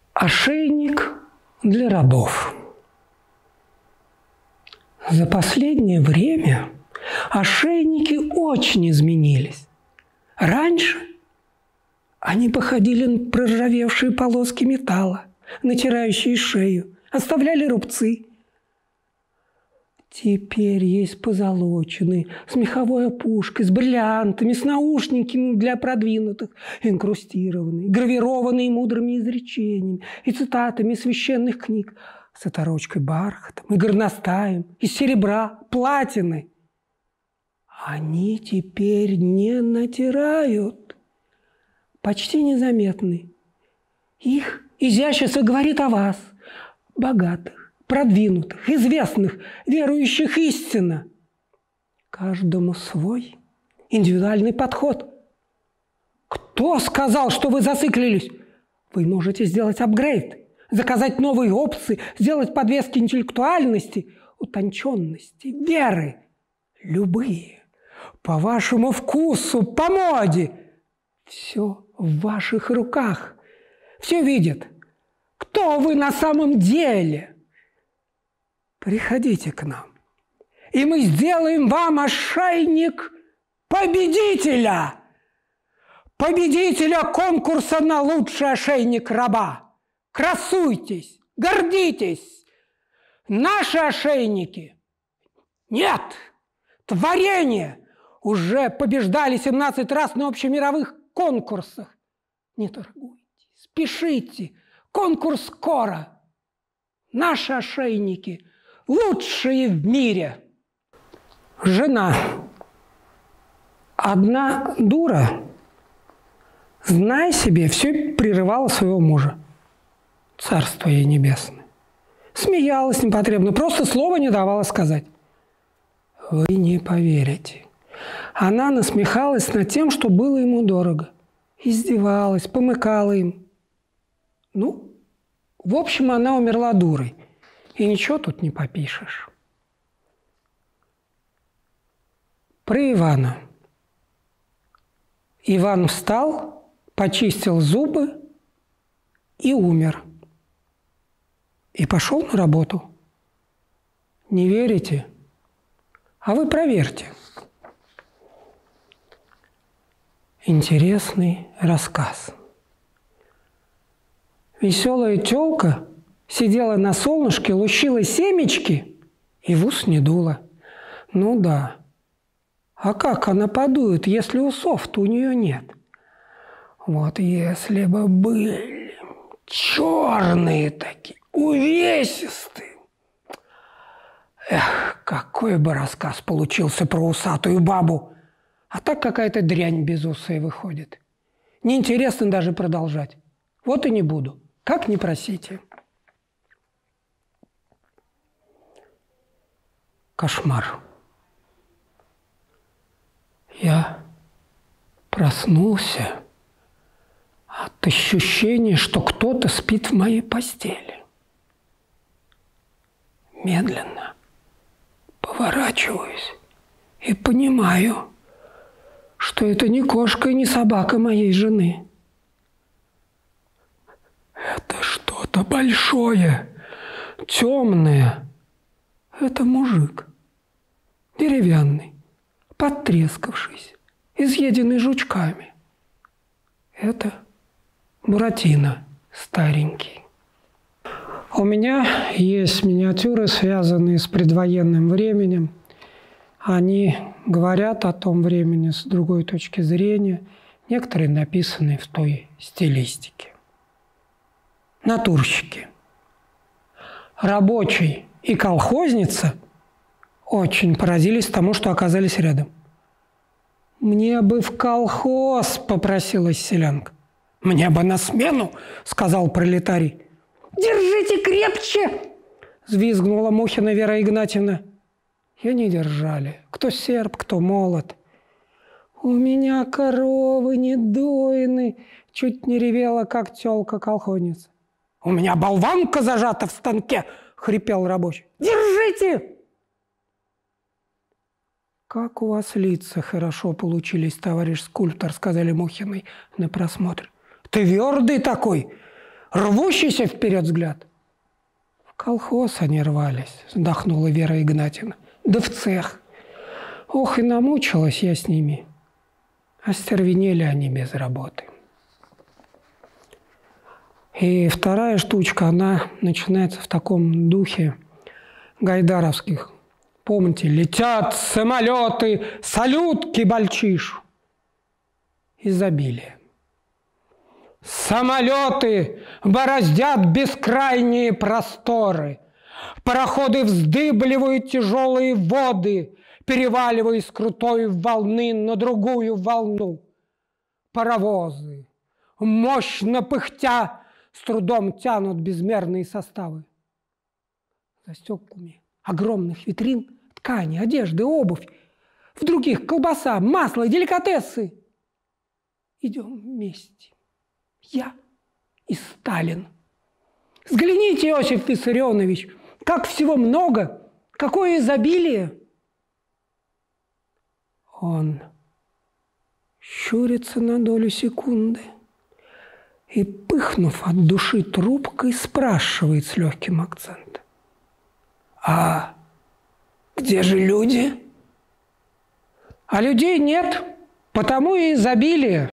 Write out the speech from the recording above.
Ошейник для рабов. За последнее время ошейники очень изменились. Раньше они походили на проржавевшие полоски металла, натирающие шею, оставляли рубцы. Теперь есть позолоченные, с меховой опушкой, с бриллиантами, с наушниками для продвинутых, инкрустированные, гравированные мудрыми изречениями и цитатами священных книг, с оторочкой бархатом и горностаем, из серебра, платины. Они теперь не натирают, почти незаметны. Их изящество говорит о вас, богатых, продвинутых, известных, верующих истинно. Каждому свой индивидуальный подход. Кто сказал, что вы зациклились? Вы можете сделать апгрейд, заказать новые опции, сделать подвески интеллектуальности, утонченности, веры. Любые, по вашему вкусу, по моде. Все в ваших руках. Все видят. Кто вы на самом деле? Приходите к нам, и мы сделаем вам ошейник победителя! Победителя конкурса на лучший ошейник раба! Красуйтесь, гордитесь! Наши ошейники нет! Творение! Уже побеждали 17 раз на общемировых конкурсах. Не торгуйте, спешите, конкурс скоро! Наши ошейники – лучшие в мире. Жена. Одна дура, знай себе, все прерывала своего мужа. Царство ей небесное. Смеялась непотребно, просто слова не давала сказать. Вы не поверите. Она насмехалась над тем, что было ему дорого. Издевалась, помыкала им. Ну, в общем, она умерла дурой. И ничего тут не попишешь. Про Ивана. Иван встал, почистил зубы и умер. И пошел на работу. Не верите? А вы проверьте. Интересный рассказ. Веселая тёлка сидела на солнышке, лущила семечки и в ус не дула. Ну да. А как она подует, если усов-то у нее нет? Вот если бы были черные такие, увесистые. Эх, какой бы рассказ получился про усатую бабу. А так какая-то дрянь безусая выходит. Неинтересно даже продолжать. Вот и не буду. Как не просите. Кошмар. Я проснулся от ощущения, что кто-то спит в моей постели. Медленно поворачиваюсь и понимаю, что это не кошка и не собака моей жены. Это что-то большое, темное. Это мужик. Деревянный, потрескавшийся, изъеденный жучками. Это Буратино старенький. У меня есть миниатюры, связанные с предвоенным временем. Они говорят о том времени с другой точки зрения. Некоторые написаны в той стилистике. Натурщики. Рабочий и колхозница очень поразились тому, что оказались рядом. «Мне бы в колхоз», – попросилась селянка. «Мне бы на смену», – сказал пролетарий. «Держите крепче!» – взвизгнула Мухина Вера Игнатьевна. Ее не держали. Кто серп, кто молот. «У меня коровы недоины», – чуть не ревела, как тёлка-колхозница. «У меня болванка зажата в станке», – хрипел рабочий. «Держите!» «Как у вас лица хорошо получились, товарищ скульптор», – сказали Мухиной на просмотре. «Твердый такой, рвущийся вперед взгляд. В колхоз они рвались, вздохнула Вера Игнатьевна. Да в цех. Ох, и намучилась я с ними. Остервенели они без работы. И вторая штучка, она начинается в таком духе гайдаровских. Помните, летят самолеты, салютки бальчиш. Изобилие. Самолеты бороздят бескрайние просторы. Пароходы вздыбливают тяжелые воды, переваливаясь с крутой волны на другую волну. Паровозы, мощно пыхтя, с трудом тянут безмерные составы. За стеклами огромных витрин ткани, одежды, обувь. В других колбаса, масло, деликатесы. Идем вместе. Я и Сталин. Взгляните, Иосиф Виссарионович, как всего много, какое изобилие. Он щурится на долю секунды и, пыхнув от души трубкой, спрашивает с легким акцентом: «А где же люди?» «А людей нет, потому и изобилие».